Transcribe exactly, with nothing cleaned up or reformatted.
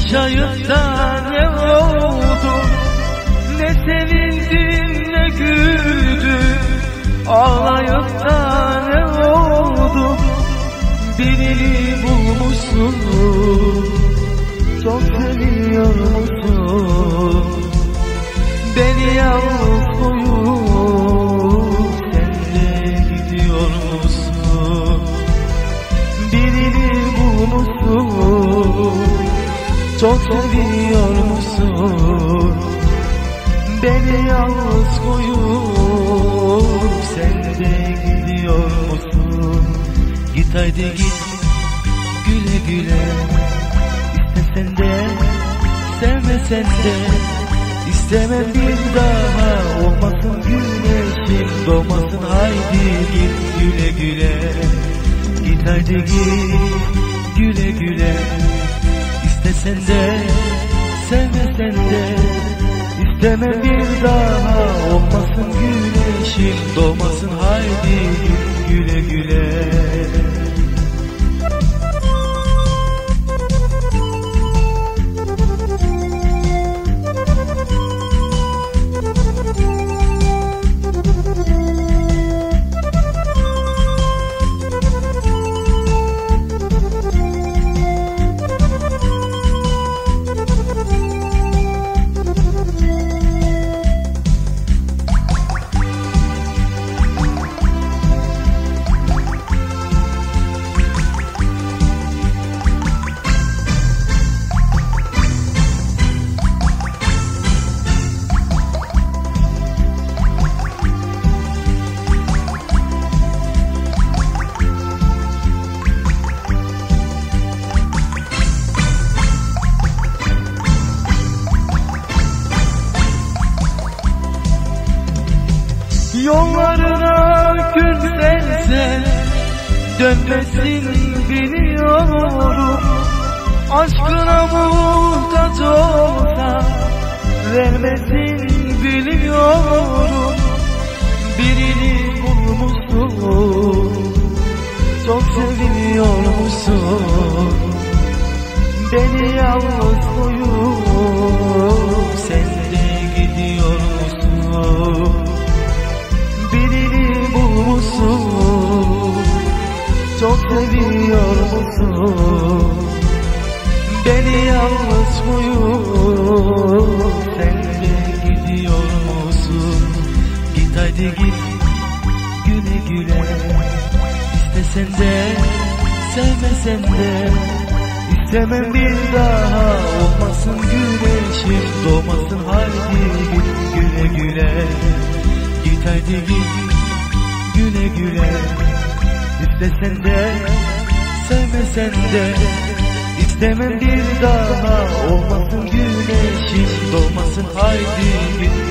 Yaşayıp da ne oldu? Ne sevindim ne güldüm. Ağlayıp da ne oldu? Birini bulmuşsun, çok seviyor musun? Beni yalnız koyup sen de gidiyor musun? Birini bulmuşsun, çok seviyor musun? Beni yalnız koyup sen de gidiyor musun? Git haydi git güle güle. İstesen de sevmesen de İstemem bir daha, olmasın güneşim doğmasın. Haydi git güle güle. Git haydi git güle güle. İstesen de sevmesen de İstemem bir daha, olmasın güneşim doğmasın. Haydi git güle güle. Yollarına gün selse dönmesin biliyorum. Aşkına muhtaç olsa vermesin biliyorum. Birini bulmuşsun, çok seviyor musun? Beni yalnız koyup sen de gidiyor musun? Birini bulmuşsun, çok seviyor musun? Beni yalnız koyup sen de gidiyor musun? Git haydi git güle güle. İstesen de sevmesen de İstemem bir daha, olmasın güneşim doğmasın. Haydi git güle güle. Git haydi git güle güle. İstesen de sevmesen de İstemem bir daha, olmasın güneşim doğmasın. Haydi git